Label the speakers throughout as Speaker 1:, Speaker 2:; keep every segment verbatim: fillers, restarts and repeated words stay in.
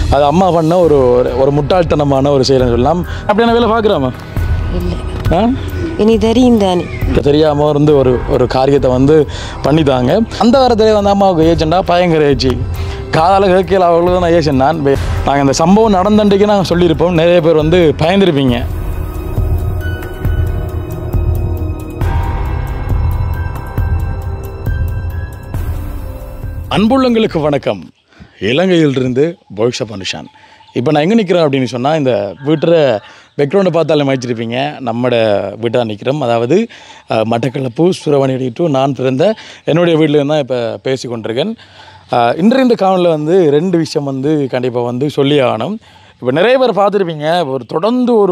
Speaker 1: அது அம்மா பண்ண ஒரு ஒரு முட்டாள்தனமான ஒரு செயல்னு சொல்லலாம். அப்படியான வேலை பார்க்குறாமா?
Speaker 2: இல்லை.
Speaker 1: ஆ
Speaker 2: இனி தெரியும் தானே.
Speaker 1: தெரியாமல் வந்து ஒரு ஒரு காரியத்தை வந்து பண்ணித்தாங்க. அந்த வாரத்திலே வந்து அம்மாவுக்கு ஏஜெண்டா பயங்கர ஏச்சு காதால் கேட்கல அவர்களுக்கு தான் ஏஜென்ட். நான் நாங்கள் இந்த சம்பவம் நடந்தன்றைக்கு நாங்கள் சொல்லியிருப்போம். நிறைய பேர் வந்து பயந்துருப்பீங்க. அன்புள்ளங்களுக்கு வணக்கம். இலங்கையிலிருந்து பாய்ஷப் அனுஷான். இப்போ நான் எங்கே நிற்கிறேன் அப்படின்னு சொன்னால், இந்த வீட்டில் பேக்ரவுண்டை பார்த்தாலே மதிச்சிருப்பீங்க. நம்மட வீட்டாக நிற்கிறோம். அதாவது மட்டக்களப்பு சுரவணி டு நான் பிறந்த என்னுடைய வீட்டில் தான் இப்போ பேசி கொண்டிருக்கேன். இன்றைய இந்த காணொலியில் வந்து ரெண்டு விஷயம் வந்து கண்டிப்பாக வந்து சொல்லி ஆகணும். இப்போ நிறைய பேர் பார்த்துருப்பீங்க. ஒரு தொடர்ந்து ஒரு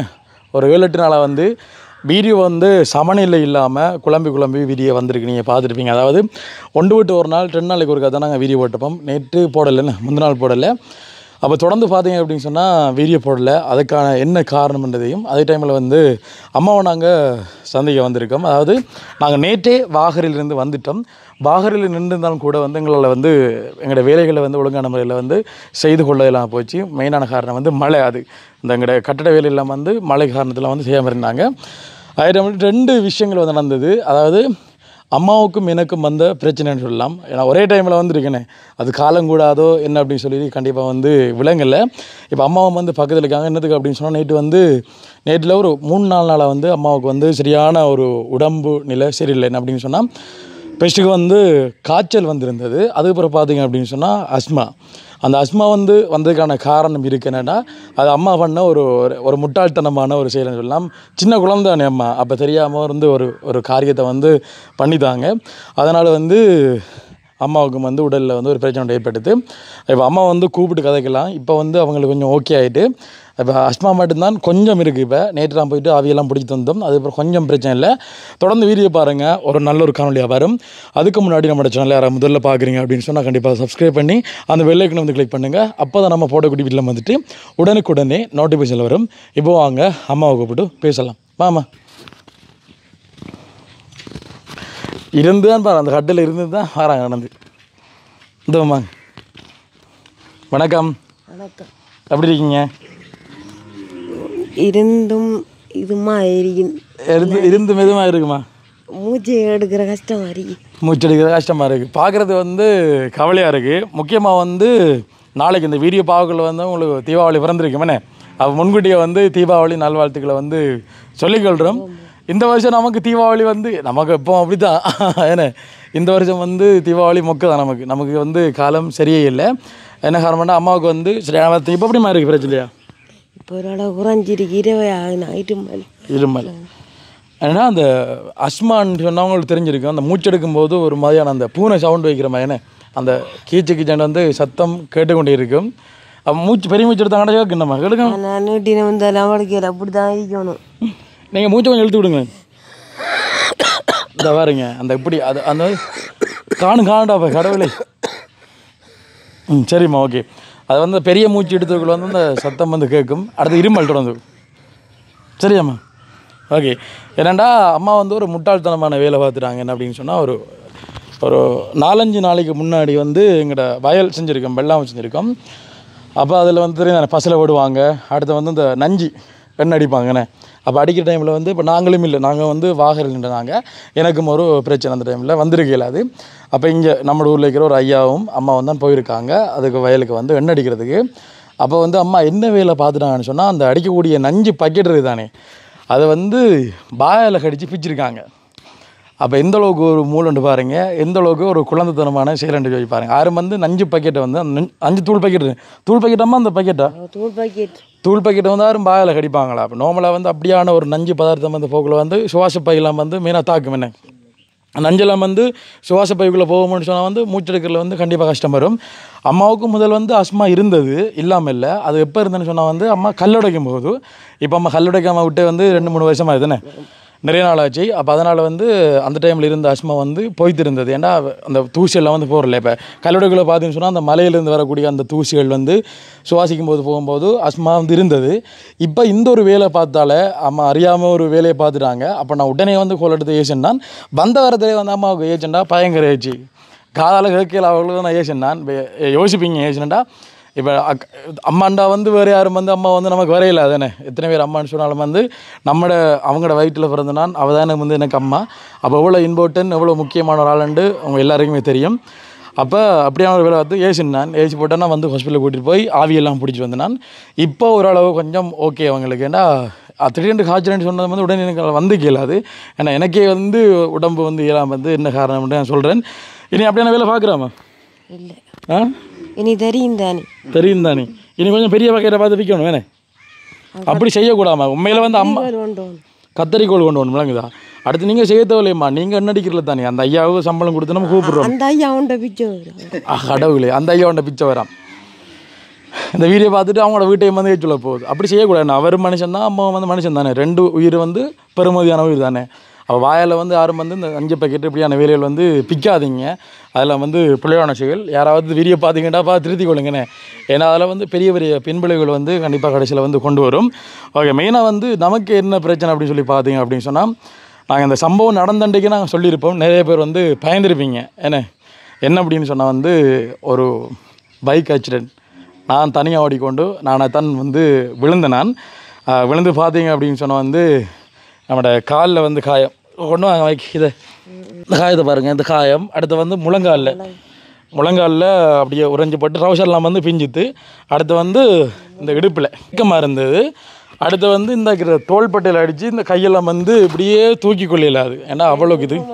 Speaker 1: ஒரு ஏழு எட்டு நாளாக வந்து வீடியோ வந்து சமநிலை இல்லாமல் குழம்பி குழம்பி வீடியோ வந்திருக்கு. நீங்கள் பார்த்துருப்பீங்க. அதாவது ஒன்று விட்டு ஒரு நாள் ரெண்டு நாளைக்கு ஒரு கதை நாங்கள் வீடியோ போட்டுப்போம். நேற்று போடலைன்னு முந்தின நாள் போடலை. அப்போ தொடர்ந்து பார்த்தீங்க அப்படின்னு சொன்னால் வீடியோ போடலை. அதுக்கான என்ன காரணம்ன்றதையும் அதே டைமில் வந்து அம்மாவை நாங்கள் சந்திக்க வந்திருக்கோம். அதாவது நாங்கள் நேற்றே வாகரிலிருந்து வந்துட்டோம். வாகரில் நின்றுருந்தாலும் கூட வந்து எங்களால் வந்து எங்களோட வேலைகளை வந்து ஒழுங்கான முறையில் வந்து செய்து கொள்ள இல்லாமல் போச்சு. மெயினான காரணம் வந்து மழை. அது இந்த எங்களோட கட்டட வேலையெல்லாம் வந்து மழை காரணத்தில் வந்து செய்யாமல் இருந்தாங்க. அதே டைமில் ரெண்டு விஷயங்கள் வந்து நடந்தது. அதாவது அம்மாவுக்கும் எனக்கும் வந்த பிரச்சனைன்னு சொல்லலாம். ஏன்னா ஒரே டைமில் வந்துருக்கேனே, அது காலம் கூடாதோ என்ன அப்படின்னு சொல்லி கண்டிப்பாக வந்து விளங்கலை. இப்போ அம்மாவும் வந்து பக்கத்தில் இருக்காங்க. என்னத்துக்கு அப்படின்னு சொன்னால், நேற்று வந்து நேற்றில் ஒரு மூணு நாலு நாளாக வந்து அம்மாவுக்கு வந்து சரியான ஒரு உடம்பு நிலை சரியில்லை. என்ன அப்படின்னு சொன்னால், பெஸ்ட்டுக்கு வந்து காய்ச்சல் வந்திருந்தது. அதுக்கப்புறம் பார்த்தீங்க அப்படின்னு சொன்னால் அஸ்மா. அந்த அஸ்மா வந்து வந்ததுக்கான காரணம் இருக்குது என்னென்னா, அது அம்மா பண்ண ஒரு ஒரு முட்டாள்தனமான ஒரு செயல்னு சொல்லலாம். சின்ன குழந்தைனே அம்மா. அப்போ தெரியாமல் வந்து ஒரு ஒரு காரியத்தை வந்து பண்ணித்தாங்க. அதனால் வந்து அம்மாவுக்கும் வந்து உடலில் வந்து ஒரு பிரச்சனை ஏற்படுது. இப்போ அம்மா வந்து கூப்பிட்டு கதைக்கலாம். இப்போ வந்து அவங்களுக்கு கொஞ்சம் ஓகே ஆகிட்டு, இப்போ அஸ்மா மட்டும்தான் கொஞ்சம் இருக்குது. இப்போ நேற்று நான் போயிட்டு அவையெல்லாம் பிடிச்சி தந்தோம். அதுக்கப்புறம் கொஞ்சம் பிரச்சனை இல்லை. தொடர்ந்து வீடியோ பாருங்கள். ஒரு நல்ல ஒரு காணொலியாக வரும். அதுக்கு முன்னாடி நம்மளோட சேனல் யாராவது முதல்ல பார்க்குறீங்க அப்படின்னு சொன்னால் கண்டிப்பாக சப்ஸ்கிரைப் பண்ணி அந்த பெல் ஐக்கனை வந்து கிளிக் பண்ணுங்கள். அப்போ தான் நம்ம போடக்கூடிய வீட்டில் வந்துட்டு உடனுக்குடனே நோட்டிஃபிகேஷன் வரும். இப்போ வாங்க அம்மாவை கூப்பிட்டு பேசலாம். மாமா இருந்து தான் பாரு, அந்த கட்டில் இருந்து தான் வராங்க நடந்து. இந்த அம்மா வணக்கம்.
Speaker 2: வணக்கம்.
Speaker 1: எப்படி இருக்கீங்க?
Speaker 2: இருந்தும் இதுமா
Speaker 1: இருந்து இருந்து மெதுமாக இருக்குமா?
Speaker 2: மூச்சு எடுக்கிற கஷ்டமாக இருக்கு.
Speaker 1: மூச்சு எடுக்கிற கஷ்டமாக இருக்குது. பார்க்குறது வந்து கவலையாக இருக்குது. முக்கியமாக வந்து நாளைக்கு இந்த வீடியோ பார்க்கல வந்து உங்களுக்கு தீபாவளி பிறந்திருக்குமே. அப்போ முன்கூட்டியே வந்து தீபாவளி நல்வாழ்த்துக்களை வந்து சொல்லிக்கொள்கிறோம். இந்த வருஷம் நமக்கு தீபாவளி வந்து நமக்கு இப்போ அப்படி தான் ஏன்னா இந்த வருஷம் வந்து தீபாவளி மொக்க தான். நமக்கு நமக்கு வந்து காலம் சரியே இல்லை. என்ன காரணம்னா, அம்மாவுக்கு வந்து சரியான இப்போ எப்படிமா இருக்குது பிரச்சனையா?
Speaker 2: இப்போ ஒரு அளவு குறைஞ்சிருக்கு. இருபது ஆகுனா இருமல்
Speaker 1: இருமல். ஏன்னா அந்த அஸ்மான்னு சொன்னவங்களுக்கு தெரிஞ்சிருக்கும். அந்த மூச்செடுக்கும்போது ஒரு மாதிரியான அந்த பூனை சவுண்டு வைக்கிற மாதிரி அந்த கீச்சு கீச்சன் வந்து சத்தம் கேட்டுக்கொண்டே இருக்கும். அப்போ மூச்சு பெரிய மூச்சு எடுத்தாங்கன்னா கேட்கணுமா? கேட்க
Speaker 2: நான் நீட்டின வந்தாலும் அவளுக்கு அப்படி தான் இருக்கணும்.
Speaker 1: நீங்கள் மூச்சை கொஞ்சம் இழுத்து விடுங்க. இந்த பாருங்க அந்த இப்படி அது அந்த காணும் காணுடா இப்போ கடவுளை. ம் சரிம்மா ஓகே. அது வந்து பெரிய மூச்சு எடுத்தவர்கள் வந்து அந்த சத்தம் வந்து கேட்கும். அடுத்து இருமல் தொடர்ந்து. சரியாம்மா ஓகே. ஏன்னாண்டா அம்மா வந்து ஒரு முட்டாள்தனமான வேலை பார்த்துட்டாங்க. என்ன அப்படின்னு சொன்னால், ஒரு ஒரு நாலஞ்சு நாளைக்கு முன்னாடி வந்து எங்களோட வயல் செஞ்சுருக்கோம், வெள்ளாமை செஞ்சுருக்கோம். அப்போ அதில் வந்து தெரியும் பசலை விடுவாங்க. அடுத்து வந்து இந்த நஞ்சு எண்ணெய் அடிப்பாங்கண்ணே. அப்போ அடிக்கிற டைமில் வந்து இப்போ நாங்களும் இல்லை, நாங்கள் வந்து வாகரில் நின்றுனாங்க. எனக்கும் ஒரு பிரச்சனை அந்த டைமில் வந்திருக்கு இல்லாது. அப்போ இங்கே நம்ம ஊரில் இருக்கிற ஒரு ஐயாவும் அம்மாவும் தான் போயிருக்காங்க அதுக்கு வயலுக்கு வந்து எண்ணெய் அடிக்கிறதுக்கு. அப்போ வந்து அம்மா என்ன வேலை பார்த்துட்டாங்கன்னு சொன்னால், அந்த அடிக்கக்கூடிய நஞ்சு பக்கெட் இருக்குது தானே, அதை வந்து பாயால் கடித்து பிச்சிருக்காங்க. அப்போ எந்த அளவுக்கு ஒரு மூலண்டு பாருங்கள், எந்த அளவுக்கு ஒரு குழந்தைத்தனமான செயலண்டு சொல்லி பாருங்கள். யாரும் வந்து நஞ்சு பக்கெட்டை வந்து அஞ்சு தூள் பக்கெட்டு தூள் பக்கெட்டாமா அந்த பக்கெட்டா
Speaker 2: தூள் பாக்கெட்
Speaker 1: தூள் பக்கெட்டை வந்து யாரும் பாயால் கடிப்பாங்களா? அப்போ நார்மலாக வந்து அப்படியான ஒரு நஞ்சு பதார்த்தம் வந்து போக்கில் வந்து சுவாச பையெல்லாம் வந்து மெயினாக தாக்கும். என்ன நஞ்செல்லாம் வந்து சுவாச பைக்குள்ளே போகும்னு சொன்னால் வந்து மூச்செடுக்கிறதுல வந்து கண்டிப்பாக கஷ்டம் வரும். அம்மாவுக்கும் முதல் வந்து அஸ்மா இருந்தது, இல்லாமல் இல்லை. அது எப்போ இருந்ததுன்னு சொன்னால் வந்து அம்மா கல்லுடைக்கும் போது. இப்போ அம்மா கல்லுடைக்காமல் விட்டு வந்து ரெண்டு மூணு வருஷமாக இருக்குதுன்னு நிறைய நாள் ஆச்சு. அப்போ அதனால் வந்து அந்த டைமில் இருந்த அஸ்மா வந்து போய்த்து இருந்தது. ஏன்னா அந்த தூசியெல்லாம் வந்து போகல. இப்போ கல்லூரிகளை பார்த்தீங்கன்னு சொன்னால் அந்த மலையிலேருந்து வரக்கூடிய அந்த தூசிகள் வந்து சுவாசிக்கும் போது போகும்போது அஸ்மா வந்து இருந்தது. இப்போ இந்த ஒரு வேலை பார்த்தாலே அம்மா அறியாமல் ஒரு வேலையை பார்த்துட்டாங்க. அப்போ நான் உடனே வந்து கோல் எடுத்து ஏஜென்ட் தான் வந்த வரத்திலே வந்து அம்மாவுக்கு ஏஜெண்டா பயங்கர ஏச்சு காதால் கேட்கல அவர்களுக்கு தான் ஏஜென்ட் நான் யோசிப்பீங்க. ஏஜெண்டா இப்போ அக் அம்மாண்டா வந்து வேறு யாரும் வந்து அம்மா வந்து நமக்கு வரையில தானே, எத்தனை பேர் அம்மான்னு சொன்னாலும் வந்து நம்மட அவங்களோட வயிற்றில் பிறந்த நான் அவள் தானே வந்து எனக்கு அம்மா. அப்போ எவ்வளோ இம்பார்ட்டன்ட் எவ்வளோ முக்கியமான ஒரு ஆளுண்டு அவங்க எல்லாருக்குமே தெரியும். அப்போ அப்படியான ஒரு வேலை வந்து ஏசி நான் ஏசி போட்டேன்னா வந்து ஹாஸ்பிட்டலில் கூட்டிகிட்டு போய் ஆவியெல்லாம் பிடிச்சி வந்து நான் இப்போ ஓரளவு கொஞ்சம் ஓகே அவங்களுக்கு. ஏன்னா திடீர்னு காய்ச்சல்னு சொன்னது வந்து உடனே எனக்கு வந்து கேளாது. ஏன்னா எனக்கே வந்து உடம்பு வந்து இயலாமல் வந்து என்ன காரணம்னு நான் சொல்கிறேன். இனி அப்படியான வேலை பார்க்குறாமா?
Speaker 2: இல்லை.
Speaker 1: ஆ
Speaker 2: இனி தெரியும் தானே.
Speaker 1: தெரியும் தானே. இனி கொஞ்சம் பெரிய வகையில் பார்த்து விற்கணும் வேணே. அப்படி செய்யக்கூடாமா உண்மையில் வந்து அம்மா கத்தரிக்கோள் கொண்டு வரணும் விளங்குதா? அடுத்து நீங்கள் செய்ய தேவையில்லையம்மா, நீங்கள் என்ன அடிக்கிறல தானே. அந்த ஐயாவுக்கு சம்பளம் கொடுத்து நம்ம கூப்பிடுறோம்.
Speaker 2: அந்த ஐயா உண்ட பிச்சை வரும்.
Speaker 1: கடவுளே, அந்த ஐயா உண்ட பிச்சை வரான். இந்த வீடியோ பார்த்துட்டு அவங்களோட வீட்டையும் வந்து சொல்ல போகுது. அப்படி செய்யக்கூடாது. அவர் மனுஷன் தான், அம்மா வந்து மனுஷன் தானே. ரெண்டு உயிர் வந்து பெருமதியான உயிர் தானே. அவள் வாயில் வந்து யாரும் வந்து இந்த அஞ்சு பேக்கெட் இப்படியான வேலைகள் வந்து பிக்காதீங்க. அதில் வந்து பிள்ளையான செயல். யாராவது வீடியோ பார்த்தீங்கன்னா பார்த்து திருத்திக் கொள்ளுங்கண்ணே. ஏன்னா அதில் வந்து பெரிய பெரிய பின்விளைவுகள் வந்து கண்டிப்பாக கடைசியில் வந்து கொண்டு வரும். ஓகே, மெயினாக வந்து நமக்கு என்ன பிரச்சனை அப்படின்னு சொல்லி பார்த்தீங்க அப்படின்னு சொன்னால், நாங்கள் இந்த சம்பவம் நடந்தண்டைக்கு நாங்கள் சொல்லியிருப்போம். நிறைய பேர் வந்து பயந்துருப்பீங்க. என்ன என்ன அப்படின்னு சொன்னால் வந்து ஒரு பைக் ஆக்சிடெண்ட். நான் தனியாக ஓடிக்கொண்டு நானாக தான் வந்து விழுந்தேன். நான் விழுந்து பார்த்தீங்க அப்படின்னு சொன்னால் வந்து நம்மளோட காலில் வந்து காயம் கொண்டு வாங்க வைக்க இதை இந்த காயத்தை பாருங்கள். இந்த காயம் அடுத்து வந்து முழங்காலில் முழங்காலில் அப்படியே உறைஞ்சிப்பட்டு ரவுசர்லாம் வந்து பிஞ்சித்து. அடுத்து வந்து இந்த இடுப்பில் இக்கமாக இருந்தது. அடுத்து வந்து இந்த தோள்பட்டையில் அடித்து இந்த கையெல்லாம் வந்து இப்படியே தூக்கி கொள்ளையிலாது. ஏன்னா அவ்வளோக்கு இது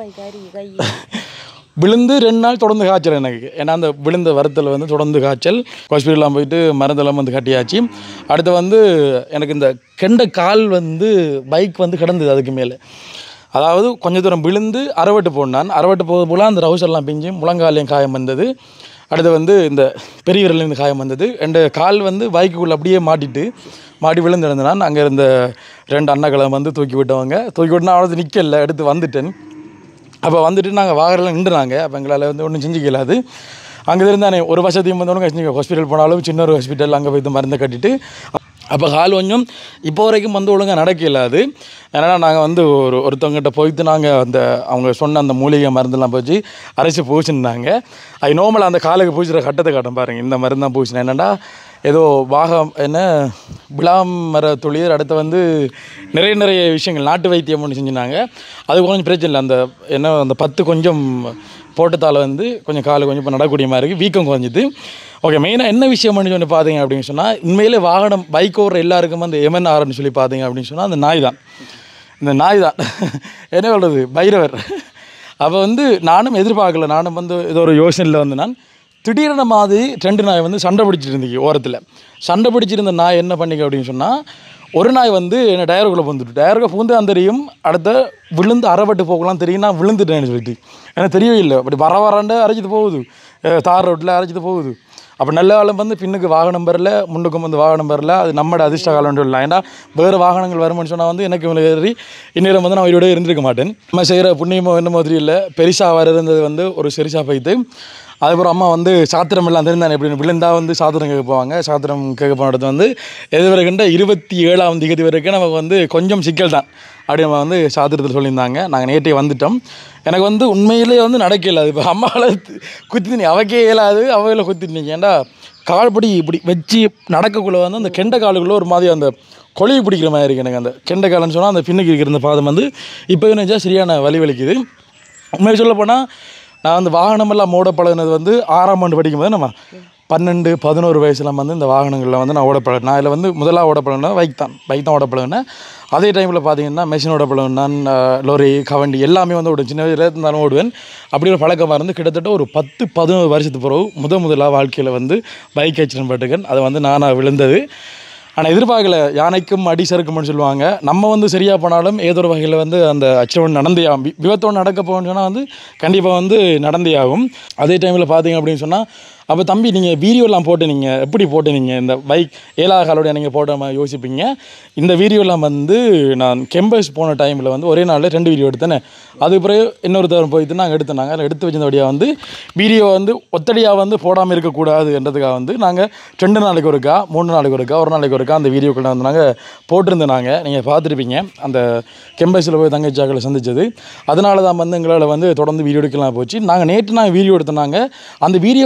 Speaker 1: விழுந்து ரெண்டு நாள் தொடர்ந்து காய்ச்சல் எனக்கு. ஏன்னா அந்த விழுந்த வரத்தில் வந்து தொடர்ந்து காய்ச்சல். ஹாஸ்பிட்டலாம் போயிட்டு மருந்தெல்லாம் வந்து கட்டியாச்சு. அடுத்து வந்து எனக்கு இந்த கெண்ட கால் வந்து பைக் வந்து கிடந்தது அதுக்கு மேலே. அதாவது கொஞ்சம் தூரம் விழுந்து அறவட்டு போனான். அறவட்டு போக போல அந்த ரவுசர்லாம் பிஞ்சு முழங்காலையும் காயம் வந்தது. அடுத்து வந்து இந்த பெரிய விரலேருந்து காயம் வந்தது. ரெண்டு கால் வந்து பைக்குள்ளே அப்படியே மாட்டிட்டு மாட்டி விழுந்து இருந்தேன். அங்கே இருந்த ரெண்டு அண்ணாக்களை வந்து தூக்கி விட்டவங்க தூக்கி விட்டுனா அவ்வளோ நிற்கல, எடுத்து வந்துட்டேன். அப்போ வந்துட்டு நாங்கள் வாகரெல்லாம் நின்றுனாங்க. அப்போ எங்களால் வந்து ஒன்றும் செஞ்சுக்க இல்லாது. அங்கே இருந்தானே ஒரு வருஷத்தையும் வந்தவங்க கஷ்டம். ஹாஸ்பிட்டல் போனாலும் சின்ன ஒரு ஹாஸ்பிட்டல் அங்கே போய் மருந்து கட்டிட்டு அப்போ கால் கொஞ்சம் இப்போ வரைக்கும் வந்து ஒழுங்காக நடக்க இல்லாது. ஏன்னா நாங்கள் வந்து ஒரு ஒருத்தவங்ககிட்ட போயிட்டு நாங்கள் அந்த அவங்க சொன்ன அந்த மூலிகை மருந்தெல்லாம் போச்சு அரைச்சி பூசினாங்க. அது நோமலாக அந்த காலுக்கு பூசிற கட்டத்தை காட்டும் பாருங்கள். இந்த மருந்து தான் பூசினேன். என்னென்னா ஏதோ வாகம் என்ன விளாம் மர துளிர். அடுத்து வந்து நிறைய நிறைய விஷயங்கள் நாட்டு வைத்தியம் ஒன்று செஞ்சுனாங்க. அது கொஞ்சம் பிரச்சனை இல்லை. அந்த என்ன அந்த பத்து கொஞ்சம் போட்டத்தால் வந்து கொஞ்சம் கால் கொஞ்சம் இப்போ நடக்கூடிய மாதிரி இருக்குது. வீக்கம் குறைஞ்சிது. ஓகே, மெயினாக என்ன விஷயம் பண்ணி சொல்லி பார்த்தீங்க அப்படின்னு சொன்னால், உண்மையிலே வாகனம் பைக் ஓடுற எல்லாருக்கும் அந்த எம்என்ஆர்னு சொல்லி பார்த்தீங்க அப்படின்னு சொன்னால் அந்த நாய் தான். இந்த நாய் தான் என்ன சொல்கிறது, பைரவர். அப்போ வந்து நானும் எதிர்பார்க்கல. நானும் வந்து ஏதோ ஒரு யோசனையில் வந்து நான் திடீர்னு மாதிரி ரெண்டு நாய் வந்து சண்டை பிடிச்சிட்டு இருந்துச்சு ஓரத்தில். சண்டை பிடிச்சிருந்த நாய் என்ன பண்ணிக்க அப்படின்னு சொன்னால், ஒரு நாய் வந்து என்ன டயருக்குள்ளே பூந்துட்டு டயருக்குள்ளே பூந்து அந்த தெரியும். அடுத்த விழுந்து அறப்பட்டு போகலாம் தெரியும். நான் விழுந்துட்டேன்னு சொல்லிட்டு எனக்கு தெரியவே இல்லை. அப்படி வர வராண்டு அரைச்சிட்டு போகுது, தார் ரோட்டில் அரைச்சிட்டு போகுது. அப்போ நல்ல காலம் வந்து பின்னுக்கு வாகனம் வரல, முன்னுக்கும் வந்து வாகனம் வரல. அது நம்மளோட அதிர்ஷ்ட காலம்னு சொல்லலாம். ஏன்னா வேறு வாகனங்கள் வரும்னு சொன்னால் வந்து எனக்கு இவங்க ஏறி இந்நேரம் வந்து நான் உயிரோட இருந்திருக்க மாட்டேன். நம்ம செய்கிற புண்ணியமோ என்ன மாதிரி இல்லை. பெருசாக வருதுன்றது வந்து ஒரு சிறுசாக போய்த்து. அதுக்கப்புறம் அம்மா வந்து சாத்திரம் எல்லாம் தெரிந்தானே எப்படின்னு விழுந்தா வந்து சாத்திரம் கேட்க போவாங்க. சாத்திரம் கேட்க போன இடத்துல வந்து எது வரைக்குன்ற இருபத்தி ஏழாம் தேதி வரைக்கும் நமக்கு வந்து கொஞ்சம் சிக்கல் தான் அப்படி நம்ம வந்து சாத்திரத்தில் சொல்லியிருந்தாங்க. நாங்கள் நேற்றே வந்துட்டோம். எனக்கு வந்து உண்மையிலே வந்து நடக்கல. அது இப்போ அம்மாவில் குத்தினி அவக்கே இயலாது, அவையில் குத்திட்டீங்க. ஏன்டா கால்படி இப்படி வச்சு நடக்கக்குள்ளே வந்து அந்த கெண்ட காலுக்குள்ளே ஒரு மாதிரி அந்த கொலையை பிடிக்கிற மாதிரி இருக்குது எனக்கு. அந்த கெண்ட காலன்னு சொன்னால் அந்த பின்னுக்கு இருக்கிற அந்த பாதம் வந்து இப்போ நினச்சா சரியான வலி வலிக்குது. உண்மையை சொல்ல போனால் நான் வந்து வாகனமெல்லாம் ஓட பழகினது வந்து ஆறாம் ஆண்டு படிக்கும்போது நம்ம பன்னெண்டு பதினோரு வயசுலாம் வந்து இந்த வாகனங்களில் வந்து நான் ஓட பழகினேன். நான் இதில் வந்து முதலாக ஓட பழகினா பைக் தான் பைக் தான் ஓட பழகினேன். அதே டைமில் பார்த்தீங்கன்னா மெஷின் ஓட பழகினேன். லோரி கவண்டி எல்லாமே வந்து ஓடும். சின்ன வயதில் இருந்தாலும் ஓடுவேன். அப்படி ஒரு பழக்கமாக இருந்து கிட்டத்தட்ட ஒரு பத்து பதினோரு வருஷத்துக்கு பிறகு முத முதலாக வாழ்க்கையில் வந்து பைக் ஆக்சிடென்ட் பட்டுக்கேன். அதை வந்து நானாக விழுந்தது. ஆனால் எதிர்பார்க்கல. யானைக்கும் அடி சறுக்கும்னு சொல்லுவாங்க. நம்ம வந்து சரியாக போனாலும் ஏதோ ஒரு வகையில் வந்து அந்த ஆக்சிடென்ட் நடந்தே ஆகும். விபத்தோடு நடக்க போகணும்னு சொன்னால் வந்து கண்டிப்பாக வந்து நடந்தே ஆகும். அதே டைமில் பார்த்தீங்க அப்படின்னு சொன்னால், அப்போ தம்பி நீங்கள் வீடியோலாம் போட்டு நீங்கள் எப்படி போட்டு நீங்கள் இந்த பைக் ஏழாவது காலோடைய நீங்கள் போட்ட மாதிரி யோசிப்பீங்க. இந்த வீடியோலாம் வந்து நான் கெம்பஸ் போன டைமில் வந்து ஒரே நாளில் ரெண்டு வீடியோ எடுத்தேனே. அதுக்கு பிறகு இன்னொருத்தர் போயிட்டு நாங்கள் எடுத்தோம். நாங்கள் எடுத்து வச்சிருந்தபடியாக வந்து வீடியோ வந்து ஒத்தடியாக வந்து போடாமல் இருக்கக்கூடாது என்றதுக்காக வந்து நாங்கள் ரெண்டு நாளைக்கு ஒருக்கா மூணு நாளைக்கு ஒருக்கா ஒரு நாளைக்கு ஒருக்கா அந்த வீடியோக்களை வந்து நாங்கள் போட்டிருந்தோம். நாங்கள் நீங்கள் பார்த்துருப்பீங்க அந்த கெம்பஸில் போய் தங்கச்சாக்களை சந்தித்தது. அதனால தான் வந்து எங்களால் வந்து தொடர்ந்து வீடியோ எடுக்கலாம் போச்சு. நாங்கள் நேற்று நாங்கள் வீடியோ எடுத்தோம். நாங்கள் அந்த வீடியோ வந்து எங்களால்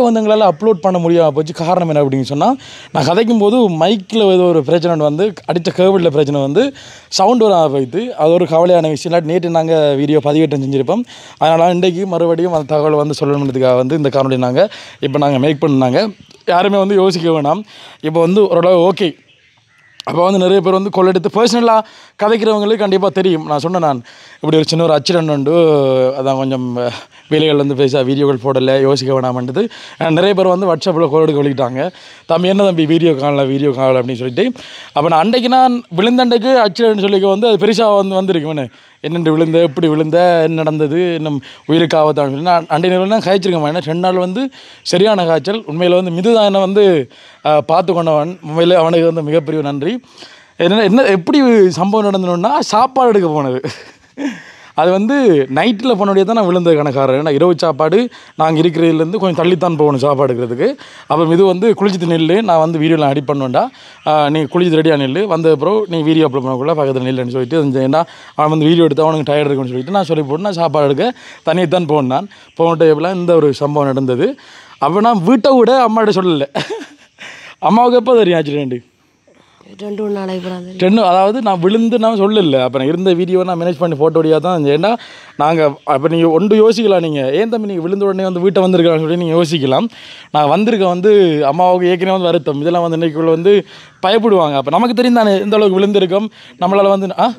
Speaker 1: அப்லோட் பண்ண முடியாமல் போச்சு. காரணம் என்ன அப்படின்னு சொன்னால், நான் கதைக்கும் போது மைக்கில் ஏதோ ஒரு பிரச்சனை வந்து அடித்த கேபிளில் பிரச்சனை வந்து சவுண்டு வர போயிட்டு அது ஒரு கவலையான விஷயம். இல்லாட்டி நேற்று நாங்கள் வீடியோ பதிவேற்றம் செஞ்சுருப்போம். அதனால் இன்றைக்கு மறுபடியும் அந்த தகவல் வந்து சொல்லணுன்றதுக்காக வந்து இந்த காணொலி நாங்கள் இப்போ நாங்கள் மேக் பண்ணாங்க. யாருமே வந்து யோசிக்க வேணாம். இப்போ வந்து ஓரளவு ஓகே. அப்போ வந்து நிறைய பேர் வந்து கொள்ளெடுத்து பர்சனலாக கதைக்கிறவங்களுக்கு கண்டிப்பாக தெரியும். நான் சொன்னேன், நான் இப்படி ஒரு சின்ன ஒரு ஆக்சிடென்ட் உண்டு, அதான் கொஞ்சம் வேலைகள் வந்து பேச வீடியோக்கள் போடலை, யோசிக்க வேணாமன்றது. நிறைய பேர் வந்து வாட்ஸ்அப்பில் கோல் எடுக்க வலிக்கிட்டாங்க, தம்பி என்ன தம்பி வீடியோ காணல வீடியோ காணல அப்படின்னு சொல்லிட்டு. அப்போ நான் அன்றைக்கு நான் விழுந்தண்டைக்கு ஆக்சிடென்ட் சொல்லிக்க வந்து அது பெருசாக வந்து வந்திருக்குமே, என்னென்று விழுந்த, எப்படி விழுந்த, என்ன நடந்தது, இன்னும் உயிருக்கு ஆபத்தான்னு சொல்லி நான் அண்டை நேரம் காய்ச்சிருக்கேன். ஏன்னா ரெண்டு நாள் வந்து சரியான காய்ச்சல். உண்மையில் வந்து மிதுதான வந்து பார்த்து கொண்டவன், உண்மையில் அவனுக்கு வந்து மிகப்பெரிய நன்றி. என்ன என்ன எப்படி சம்பவம் நடந்தணுன்னா, சாப்பாடு எடுக்க போனது அது வந்து நைட்டில் போனோடைய தான் நான் விழுந்த கணக்காரர். ஏன்னா இரவு சாப்பாடு நாங்கள் இருக்கிறதுலேருந்து கொஞ்சம் தள்ளித்தான் போகணும் சாப்பாடு எடுக்கிறதுக்கு. அப்புறம் இது வந்து குளிச்சுட்டு நெல், நான் வந்து வீடியோவில் அடி பண்ணுவேன்டா, நீ குளிச்சு ரெடியாக நெல் வந்த அப்புறம் நீ வீடியோ அப்லோட் பண்ணக்குள்ள பக்கத்தில் நெல்லுன்னு சொல்லிட்டு ஏன்னா அவன் வந்து வீடியோ எடுத்து அவனுக்கு டயர்ட் இருக்குன்னு சொல்லிட்டு நான் சொல்லி போட்டு நான் சாப்பாடு எடுக்க தனியாக தான் போனேன். நான் போன டைமில் இந்த ஒரு சம்பவம் நடந்தது. அப்போ நான் வீட்டை விட அம்மாட்ட சொல்லலை. அம்மாவுக்கு எப்போ தெரியும் ஆக்சிடென்ட்டு?
Speaker 2: ரெண்டு மூணு நாளைக்கு
Speaker 1: ரெண்டு அதாவது நான் விழுந்து நான் சொல்லலை. அப்போ நான் இருந்த வீடியோ நான் மேனேஜ் பண்ணி ஃபோட்டோடியாக தான். ஏன்னா நாங்கள் அப்போ நீங்கள் ஒன்று யோசிக்கலாம், நீங்கள் ஏன் தம்பி நீங்கள் விழுந்த உடனே வந்து வீட்டை வந்திருக்கலாம்னு சொல்லி நீங்கள் யோசிக்கலாம். நான் வந்திருக்கேன் வந்து அம்மாவுக்கு ஏற்கனவே வந்து வருத்தம், இதெல்லாம் வந்து இன்றைக்குள்ள வந்து பயப்படுவாங்க. அப்போ நமக்கு தெரியும் தானே இந்த அளவுக்கு விழுந்திருக்கோம், நம்மளால் வந்து ஆ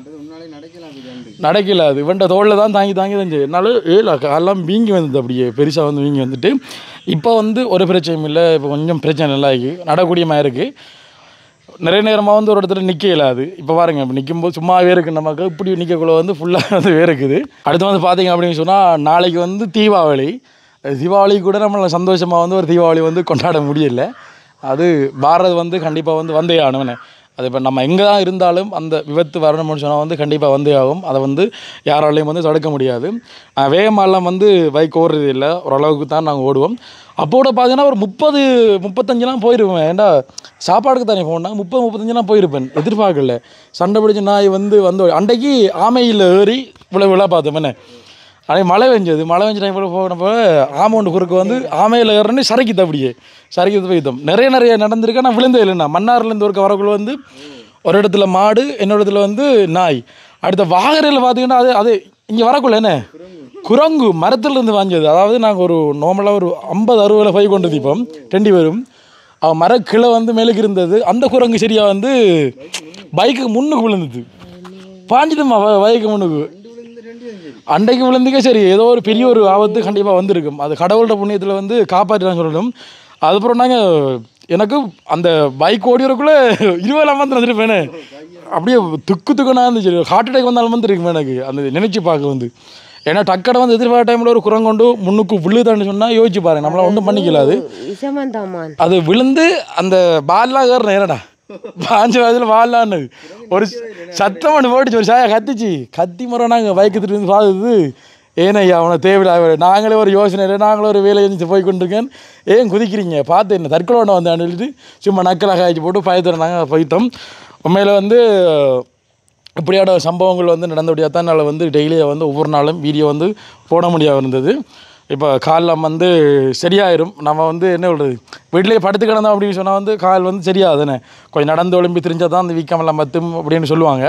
Speaker 1: நடக்கல. அது இவன்ட தோளில் தான் தாங்கி தாங்கி தான் என்னால் ஏழு எல்லாம் வீங்கி வந்தது, அப்படியே பெருசாக வந்து வீங்கி வந்துட்டு. இப்போ வந்து ஒரு பிரச்சனையும் இல்லை, இப்போ கொஞ்சம் பிரச்சனை நல்லா இருக்குது, நடக்கூடியமாக இருக்குது. நிறைய நேரமாக வந்து ஒரு இடத்துல நிற்க இயலாது. இப்போ பாருங்கள், இப்போ நிற்கும்போது சும்மாவே இருக்குது நமக்கு, இப்படி நிற்கக்குள்ள வந்து ஃபுல்லாக வந்து வேறுக்குது. அடுத்து வந்து பார்த்திங்க அப்படின்னு சொன்னால், நாளைக்கு வந்து தீபாவளி. தீபாவளி கூட நம்மளை சந்தோஷமாக வந்து ஒரு தீபாவளி வந்து கொண்டாட முடியல. அது பாரத் வந்து கண்டிப்பாக வந்து வந்தே ஆகணும்னு. அது இப்போ நம்ம எங்கே தான் இருந்தாலும் அந்த விபத்து வரணும்னு சொன்னால் வந்து கண்டிப்பாக வந்தே ஆகும். அதை வந்து யாராலையும் வந்து தடுக்க முடியாது. வேகமாலாம் வந்து பைக் ஓடுறது இல்லை, ஓரளவுக்கு தான் நாங்கள் ஓடுவோம். அப்போட பார்த்தீங்கன்னா ஒரு முப்பது முப்பத்தஞ்சுலாம் போயிருப்பேன். ஏன்டா சாப்பாடுக்கு தானே போனால் முப்பது முப்பத்தஞ்சுலாம் போயிருப்பேன். எதிர்பார்க்கல சண்டை பிடிச்சி நாய் வந்து வந்து அன்றைக்கு ஆமையில் ஏறி இவ்வளோ விழா பார்த்தோம். என்ன அன்றைக்கி மழை பெஞ்சது, மழை பெஞ்ச டைம் போனப்போ ஆமை ஒன்று குறுக்க வந்து ஆமையில் ஏறன்னு சரைக்கிது, அப்படியே சரைக்கிது போய்த்தோம். நிறைய நிறைய நடந்திருக்கு. நான் விழுந்தே இல்லைண்ணா. மன்னார்லேருந்து ஒருக்க வரக்குள்ள வந்து ஒரு இடத்துல மாடு, இன்னொரு இடத்துல வந்து நாய். அடுத்த வாகரையில் பார்த்தீங்கன்னா அது அது இங்கே வரக்குள்ள என்ன குரங்கு மரத்துலேருந்து வாங்கியது. அதாவது நாங்கள் ஒரு நார்மலாக ஒரு ஐம்பது அறுபதில் போய் கொண்டு தீப்போம் ரெண்டு பேரும். அவன் மரக்கிளை வந்து மேலுக்கு இருந்தது. அந்த குரங்கு சரியாக வந்து பைக்குக்கு முன்னுக்கு விழுந்தது, பாஞ்சிதுமா பைக்கு முன்னுக்கு. அன்றைக்கு விழுந்துக்கே சரி, ஏதோ ஒரு பெரிய ஒரு ஆபத்து கண்டிப்பாக வந்திருக்கும். அது கடவுளோட புண்ணியத்தில் வந்து காப்பாற்றினான்னு சொல்லணும். அதுக்கப்புறம் நாங்கள் எனக்கு அந்த பைக் ஓடிறக்குள்ளே இருபதாம் வந்து வந்துருப்பேனே, அப்படியே துக்கு துக்குனா இருந்துச்சு. ஹார்ட் அட்டாக் வந்தாலும் வந்துருக்குமே எனக்கு அந்த நினைச்சு பார்க்க வந்து. ஏன்னா டக்கடை வந்து எதிர்பார்த்த டைமில் ஒரு குரங்கொண்டு முன்னுக்கு விழுதான்னு சொன்னால் யோசிச்சு பாருங்க, நம்மளால் ஒன்றும் பண்ணிக்கல. அது அது விழுந்து அந்த பால்லாம் ஏறணும். ஏன்னடா பாஞ்சு வயதில் வாழலான்னு ஒரு சத்தம் ஒன்று போட்டுச்சு, ஒரு சாயா கத்திச்சு. கத்தி முறை நாங்கள் பைக்கத்துட்டு வந்து பார்த்துது. ஏனையா அவனை தேவையில்லை, நாங்களே ஒரு யோசனை இல்லை, நாங்களே ஒரு வேலை செஞ்சு போய் கொண்டிருக்கேன், ஏன் குதிக்கிறீங்க பார்த்து என்ன தற்கொலை ஒன்று வந்தான்னு சொல்லிட்டு சும்மா நக்கலாக காய்ச்சி போட்டு பயத்துற நாங்கள் போயிட்டோம். உண்மையில் வந்து இப்படியான சம்பவங்கள் வந்து நடந்தபடியாக தான் என்னால் வந்து டெய்லியை வந்து ஒவ்வொரு நாளும் வீடியோ வந்து போட முடியாது இருந்தது. இப்போ காலில் வந்து சரியாயிரும். நம்ம வந்து என்ன சொல்கிறது, வீட்டிலேயே படுத்து கிடந்தோம் அப்படின்னு சொன்னால் வந்து கால் வந்து சரியாதுன்னு, கொஞ்சம் நடந்து ஒலிம்பி தெரிஞ்சால் தான் அந்த வீக்கமெல்லாம் மத்தும் அப்படின்னு சொல்லுவாங்க.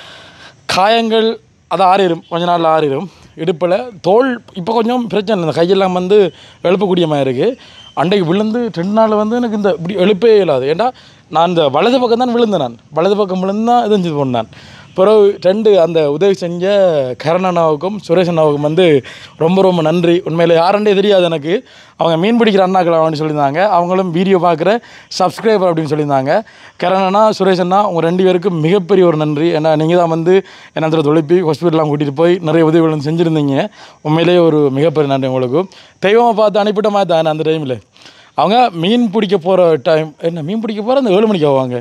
Speaker 1: காயங்கள் அது ஆறிடும், கொஞ்ச நாள் ஆறிடும். இடுப்பில் தோல் இப்போ கொஞ்சம் பிரச்சனை இல்லை, இந்த கையெல்லாம் வந்து எழுப்பக்கூடிய மாதிரி இருக்குது. அன்றைக்கு விழுந்து ரெண்டு நாள் வந்து எனக்கு இந்த இப்படி எழுப்பே இல்லாது. ஏன்னா நான் இந்த வலது பக்கம் தான் விழுந்தேன். நான் வலது பக்கம் விழுந்து தான் இது செஞ்சு போனேன். பிறகு ரெண்டு அந்த உதவி செஞ்ச கரணனாவுக்கும் சுரேஷனாவுக்கும் வந்து ரொம்ப ரொம்ப நன்றி. உண்மையில் யாருன்றே தெரியாது எனக்கு. அவங்க மீன் பிடிக்கிற அண்ணாக்கள் அப்படின்னு சொல்லியிருந்தாங்க. அவங்களும் வீடியோ பார்க்குற சப்ஸ்கிரைபர் அப்படின்னு சொல்லியிருந்தாங்க. கரணனா சுரேஷன்னா அவங்க ரெண்டு பேருக்கும் மிகப்பெரிய ஒரு நன்றி. ஏன்னா நீங்கள் தான் வந்து என்ன தொழிப்பி ஹாஸ்பிட்டலாம் கூட்டிகிட்டு போய் நிறைய உதவிகள் செஞ்சுருந்தீங்க. உண்மையிலேயே ஒரு மிகப்பெரிய நன்றி உங்களுக்கு. தெய்வமாக பார்த்து அனுப்பிட்ட மாதிரி தான் அந்த டைமில். அவங்க மீன் பிடிக்க போகிற டைம் என்ன மீன் பிடிக்க போகிற அந்த ஏழு மணிக்கு ஆவாங்க,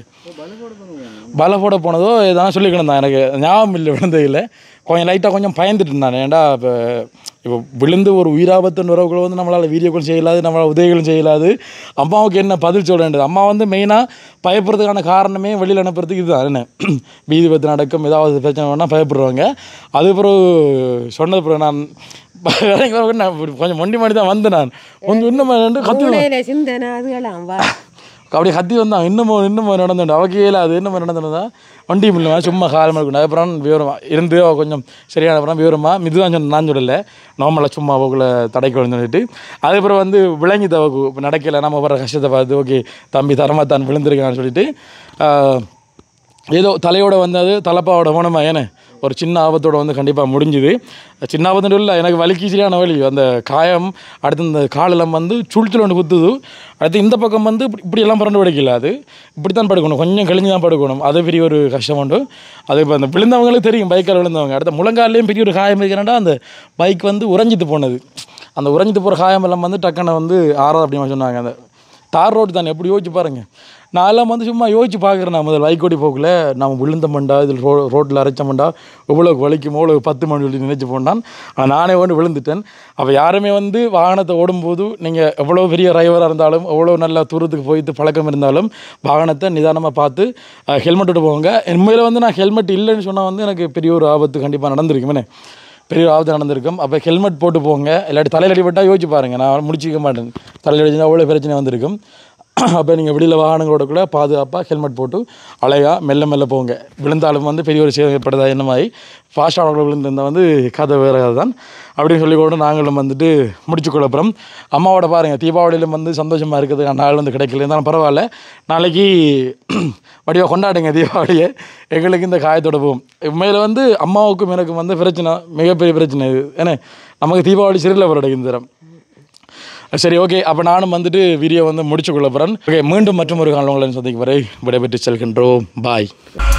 Speaker 1: பலை போட போனதோ எதாவது சொல்லிக்கணும் தான், எனக்கு ஞாபகம் இல்லை விழுந்ததில்லை. கொஞ்சம் லைட்டாக கொஞ்சம் பயந்துட்டு இருந்தானே. ஏன்டா இப்போ இப்போ விழுந்து ஒரு உயிராபத்துன்னு வரவுக்குள்ள வந்து நம்மளால் வீடியோக்கள் செய்யலாது, நம்மளால் உதவிகளும் செய்யலாது. அம்மாவுக்கு என்ன பதில் சொல்ல வேண்டியது. அம்மா வந்து மெயினாக பயப்படுறதுக்கான காரணமே வெளியில் அனுப்புறதுக்கு இதுதான். என்ன வீதி பத்து நடக்கும் ஏதாவது பிரச்சனை வேணால் பயப்படுறாங்க. அது பிறகு சொன்னது பிறகு நான் கொஞ்சம் மொண்டி மாதிரி தான் வந்தேன் நான் கொஞ்சம் இன்னும் ரெண்டு கத்தி
Speaker 2: சிந்தனை அதுகளாம் வா
Speaker 1: அப்படி கத்தி வந்தாங்க இன்னமும் இன்னமும் நடந்துட்டு அவகையில் அது இன்னமும் நடந்துருந்தா வண்டி இல்லைமா சும்மா காலமாக இருக்கணும் அப்புறம் விவரமாக இருந்து கொஞ்சம் சரியான அப்புறம் விவரமாக மிதுதான் சொன்ன நான் சொல்லலை நார்மலாக சும்மா அவங்கள தடைக்கு விழுந்துட்டு அதுக்கப்புறம் வந்து விளங்கி தவக்கு இப்போ நடக்கலை நம்ம வர கஷ்டத்தை பார்த்து ஓகே தம்பி தரமாக தான் விழுந்திருக்கான்னு சொல்லிட்டு ஏதோ தலையோடு வந்தது தலைப்பாவோட போனோமா ஏன்னு ஒரு சின்ன ஆபத்தோடு வந்து கண்டிப்பாக முடிஞ்சுது சின்ன ஆபத்துன்னு இல்லை எனக்கு வலிக்கு சரியான வலி அந்த காயம் அடுத்து இந்த காலெல்லாம் வந்து சுழித்தில் ஒன்று குத்துது அடுத்து இந்த பக்கம் வந்து இப்படியெல்லாம் பரண்டு படுக்கல அது இப்படி தான் படுக்கணும் கொஞ்சம் கழிஞ்சு தான் படுக்கணும் அது பெரிய ஒரு கஷ்டம் உண்டு அது இப்போ அந்த விழுந்தவங்களுக்கு தெரியும் பைக்கால் விழுந்தவங்க அடுத்த முழங்காலையும் பெரிய ஒரு காயம் இருக்கிறேன்டா அந்த பைக் வந்து உறைஞ்சிட்டு போனது அந்த உறைஞ்சிட்டு போகிற காயம் எல்லாம் வந்து டக்குன்னு வந்து ஆறாது அப்படின்னு சொன்னாங்க அந்த தார் ரோடு தானே எப்படி யோசிச்சு பாருங்கள் நான் எல்லாம் வந்து சும்மா யோசிச்சு பார்க்குறேன் நான் முதல் பைக் ஓடி போகல நம்ம விழுந்த மண்டா இதில் ரோ ரோட்டில் அரைச்ச மண்டா இவ்வளோக்கு வலிக்கும் இவ்வளோ பத்து மணி சொல்லி நினைச்சு போனான் ஆனால் நானே வந்து விழுந்துட்டேன் அப்போ யாருமே வந்து வாகனத்தை ஓடும்போது நீங்கள் எவ்வளோ பெரிய டிரைவராக இருந்தாலும் எவ்வளோ நல்லா தூரத்துக்கு போயிட்டு பழக்கம் இருந்தாலும் வாகனத்தை நிதானமாக பார்த்து ஹெல்மெட் விட்டு போவாங்க உண்மையில் வந்து நான் ஹெல்மெட் இல்லைன்னு சொன்னால் வந்து எனக்கு பெரிய ஒரு ஆபத்து கண்டிப்பாக நடந்திருக்குமே பெரிய ஆபத்து நடந்திருக்கும் அப்போ ஹெல்மெட் போட்டு போங்க இல்லாட்டி தலையில் அடிபட்டால் யோசிச்சு பாருங்கள் நான் முடிச்சிக்க மாட்டேன் தலையில் அடிச்சுன்னா அவ்வளோ பிரச்சனை வந்திருக்கும் அப்போ நீங்கள் வெளியில் வாகனங்களோட கூட பாதுகாப்பாக ஹெல்மெட் போட்டு அழகாக மெல்ல மெல்ல போங்க விழுந்தாலும் வந்து பெரிய ஒரு சேதப்படுதா என்ன மாதிரி ஃபாஸ்ட்டாக விழுந்திருந்தால் வந்து கதை வேறு கதை தான் அப்படின்னு சொல்லி கூட நாங்களும் வந்துட்டு முடிச்சு குழப்பறோம் அம்மாவோட பாருங்கள் தீபாவளியிலும் வந்து சந்தோஷமாக இருக்குது நாள் வந்து கிடைக்கல இருந்தாலும் பரவாயில்ல நாளைக்கு வடிவாக கொண்டாடுங்க தீபாவளியை எங்களுக்கு இந்த காயத்தோட போகும் உண்மையில் வந்து அம்மாவுக்கும் எனக்கும் வந்து பிரச்சனை மிகப்பெரிய பிரச்சனை இது ஏன்னா நமக்கு தீபாவளி சரியில்லை வர இந்த தரம் சரி ஓகே அப்போ நானும் வந்துட்டு வீடியோ வந்து முடிச்சு கொள்ள போகிறேன் ஓகே மீண்டும் மற்றும் ஒரு காலம் உங்களை சந்திக்கும் வரை விடைபெற்று செல்கின்றோம் பாய்